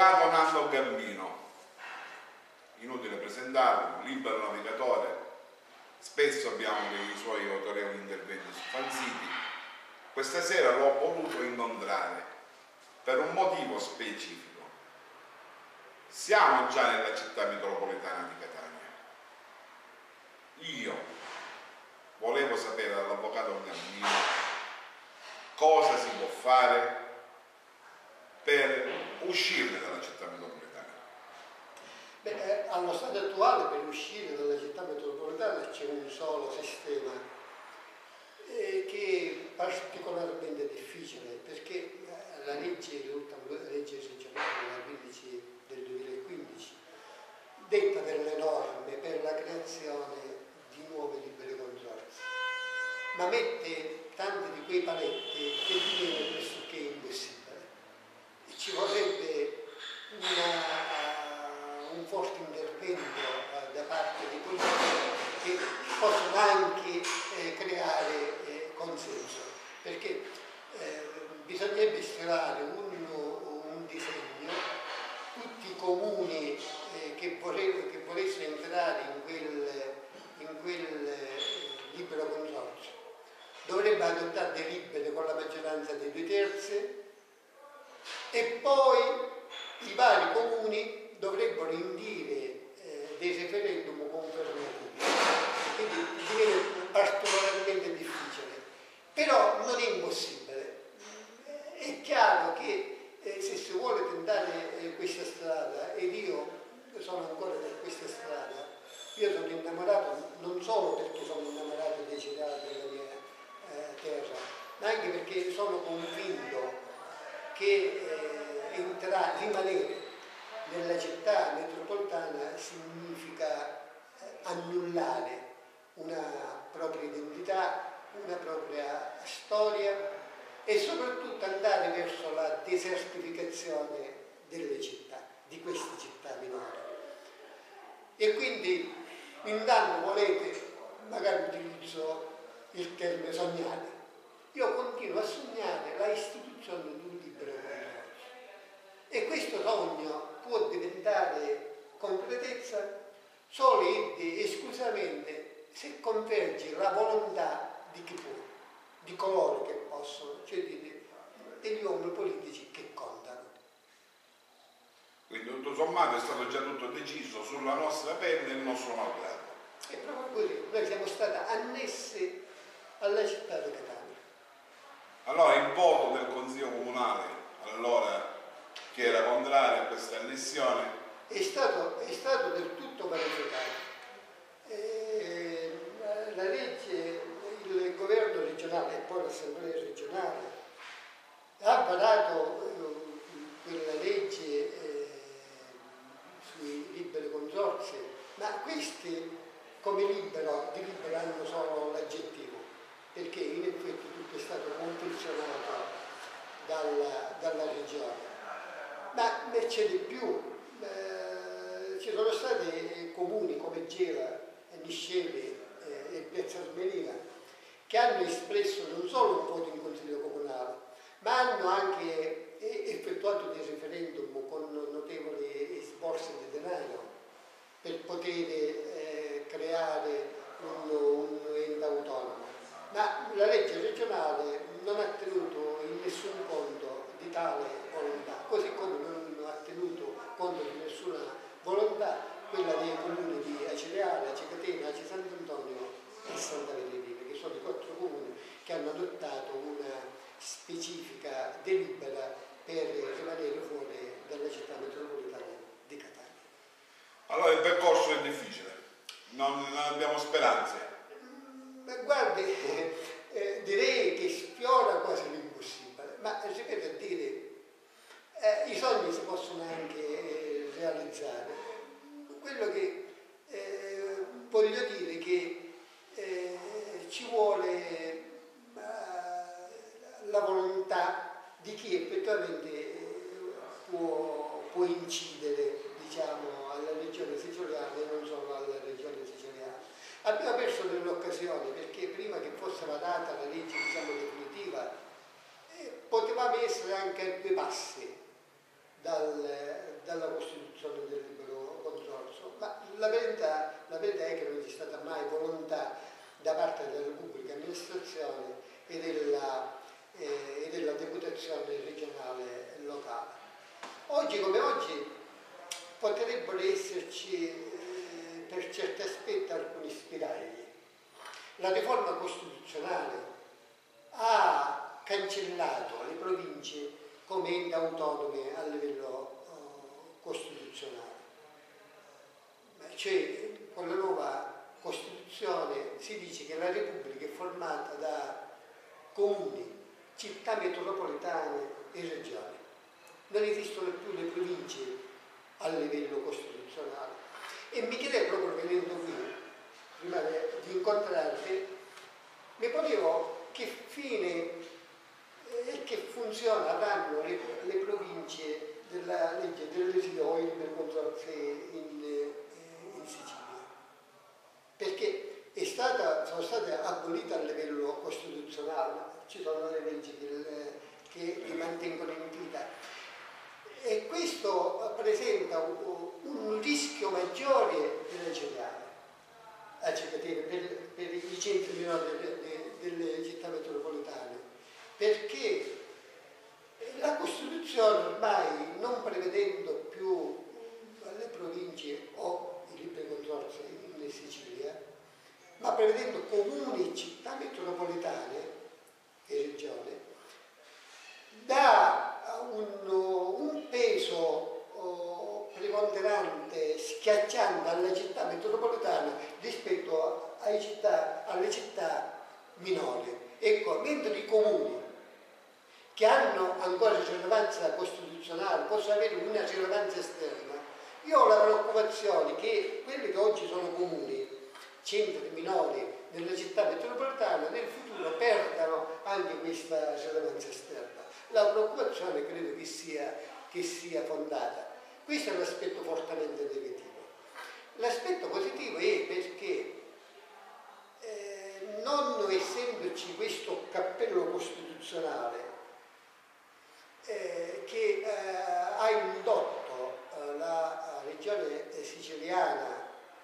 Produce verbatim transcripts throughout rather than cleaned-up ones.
l'avvocato Nando Gambino, inutile presentarlo, libero navigatore, spesso abbiamo dei suoi autorevoli interventi su Fansiti. Questa sera l'ho voluto incontrare per un motivo specifico. Siamo già nella città metropolitana di Catania. Io volevo sapere dall'avvocato Gambino cosa si può fare per uscire dalla città metropolitana. Beh, allo stato attuale per uscire dalla città metropolitana c'è un solo sistema eh, che è particolarmente difficile, perché la legge, l'ultima legge regionale quindici del duemilaquindici, detta per le norme per la creazione di nuovi liberi consorzi, ma mette tanti di quei paletti che diviene pressoché impossibile. Ci vorrebbe una, un forte intervento uh, da parte dei politici che possono anche eh, creare eh, consenso, perché eh, bisognerebbe stilare un, un disegno, tutti i comuni eh, che, vorrebbero, che volessero entrare in quel, in quel eh, libero consorzio dovrebbero adottare delibere con la maggioranza dei due terzi, e poi i vari comuni dovrebbero indire eh, dei referendum confermativi, quindi diviene particolarmente difficile, però non è impossibile. È chiaro che eh, se si vuole tentare eh, questa strada, ed io sono ancora per questa strada, io sono innamorato non solo perché sono innamorato dei cittadini della mia eh, terra, ma anche perché sono convinto che eh, entrare, rimanere nella città metropolitana significa eh, annullare una propria identità, una propria storia e soprattutto andare verso la desertificazione delle città, di queste città minori. E quindi intanto volete, magari utilizzo il termine sognare, io continuo a sognare la istituzione di un libero consorzio, e questo sogno può diventare concretezza solo ed esclusivamente se converge la volontà di chi può, di coloro che possono, cioè di, degli uomini politici che contano. Quindi tutto sommato è stato già tutto deciso sulla nostra pelle e il nostro malgrado. È proprio così, noi siamo stati annessi alla città di Catania. Allora il voto del Consiglio Comunale, allora, che era contrario a questa annessione, è stato, è stato del tutto parificato. Eh, la legge, il governo regionale e poi l'assemblea regionale ha varato eh, quella legge eh, sui liberi consorzi, ma questi come libero, di libero hanno solo l'aggettivo, perché in effetti tutto è stato confezionato dalla, dalla regione. Ma c'è di più, eh, ci sono stati comuni come Gela, Nisceli eh, e Piazza Armerina che hanno espresso non solo un voto in Consiglio Comunale, ma hanno anche effettuato dei referendum con notevoli esborsi di denaro per poter eh, creare un, un ente autonomo. Ma la legge regionale non ha tenuto in nessun conto di tale volontà, così come non ha tenuto conto di nessuna volontà quella dei comuni di Acireale, Acicatena, Aci Sant'Antonio e Santa Venerina, che sono i quattro comuni che hanno adottato una specifica delibera per rimanere fuori dalla città metropolitana di Catania. Allora il percorso è difficile, non, non abbiamo speranze. Ma guardi, eh, eh, direi che sfiora quasi l'impossibile, ma ripeto a dire, eh, i sogni si possono anche eh, realizzare. Quello che eh, voglio dire che eh, ci vuole eh, la volontà di chi effettivamente eh, può, può incidere, diciamo, alla regione siciliana e non solo alla regione siciliana. Abbiamo perso delle occasioni perché prima che fosse varata la legge, diciamo, definitiva, eh, potevamo essere anche a due passi dal, dalla Costituzione del libero consorzio, ma la verità, la verità è che non c'è stata mai volontà da parte della pubblica amministrazione e della, eh, e della deputazione regionale locale. Oggi come oggi potrebbero esserci eh, per certi aspetti alcuni spiragli. La riforma costituzionale ha cancellato le province come enti autonome a livello uh, costituzionale. Cioè, con la nuova Costituzione si dice che la Repubblica è formata da comuni, città metropolitane e regioni. Non esistono più le province a livello costituzionale. E mi chiedevo, proprio venendo qui, prima di incontrarvi, mi ponevo che fine e che funzione avranno le, le province della legge dell'esilo del consorzio in, in Sicilia. Perché è stata, sono state abolite a livello costituzionale, ci sono le leggi che, che li mantengono in vita. E questo presenta un, un rischio maggiore per accettare, per, per i centri minori delle, delle città metropolitane, perché la Costituzione ormai, non prevedendo più le province o i liberi consorzi in Sicilia, ma prevedendo comuni, città metropolitane e regioni, dà un, un peso oh, preponderante, schiacciante alla città metropolitana rispetto alle città, alle città minori. Ecco, mentre i comuni che hanno ancora rilevanza costituzionale possono avere una rilevanza esterna, io ho la preoccupazione che quelli che oggi sono comuni, centri minori nella città metropolitana, nel futuro perdano anche questa rilevanza esterna. La preoccupazione credo che sia, che sia fondata. Questo è l'aspetto fortemente negativo. L'aspetto positivo è perché eh, non essendoci questo cappello costituzionale eh, che eh, ha indotto eh, la regione siciliana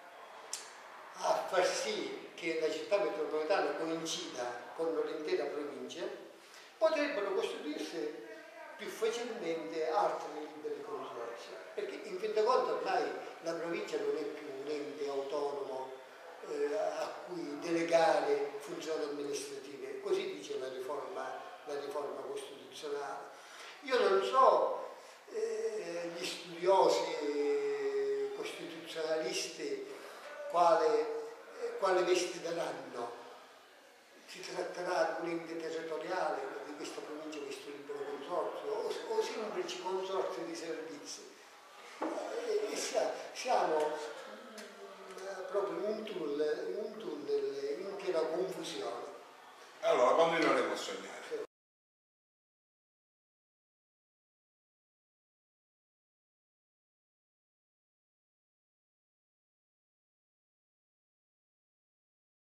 a far sì che la città metropolitana coincida con l'intera provincia, potrebbero costituirsi più facilmente altri liberi consorzi, perché in fin dei conti ormai la provincia non è più un ente autonomo eh, a cui delegare funzioni amministrative, così dice la riforma, la riforma costituzionale. Io non so eh, gli studiosi costituzionalisti quale, eh, quale vesti daranno. Si tratterà di un ente territoriale di questa provincia, questo libero consorzio, o, o semplici consorzi di servizi. E, e siamo mh, proprio in un tunnel, in un tunnel in piena confusione. Allora, continueremo a sognare.